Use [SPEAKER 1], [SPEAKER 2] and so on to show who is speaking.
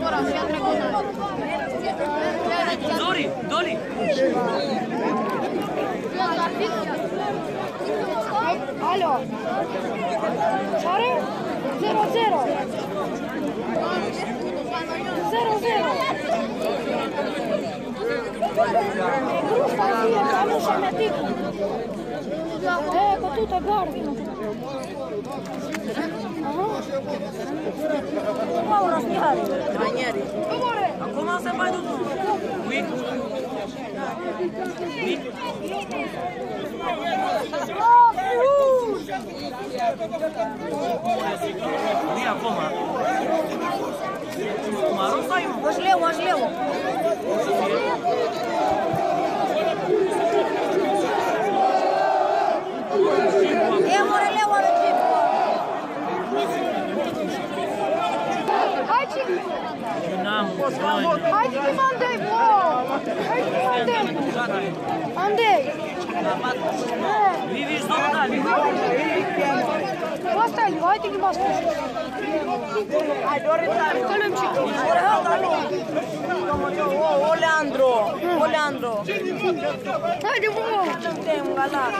[SPEAKER 1] Doli!
[SPEAKER 2] Alo! Care? 0-0! 0-0! Grusta fie, ca nu și meticul! Cu tută gardă! Maura Mihari!
[SPEAKER 3] Ranieri!
[SPEAKER 1] Acum se mai duc! Win! Win! Nu-i acum! Maro sai, mă!
[SPEAKER 3] Așleu! Leu are chip!
[SPEAKER 2] Hai, Cichi!
[SPEAKER 1] N-am bani!
[SPEAKER 2] Hai, Cichi, mă Andrei, bă! Hai, Cichi, mă Andrei! Andrei!
[SPEAKER 1] Vivi zdobdali!
[SPEAKER 2] Asta e, hai, Cichi, mă spus!
[SPEAKER 3] Hai, Doritar!
[SPEAKER 2] Călăm, Cichi!
[SPEAKER 3] Oleandro!
[SPEAKER 2] Haide, bă!
[SPEAKER 3] Suntem galat!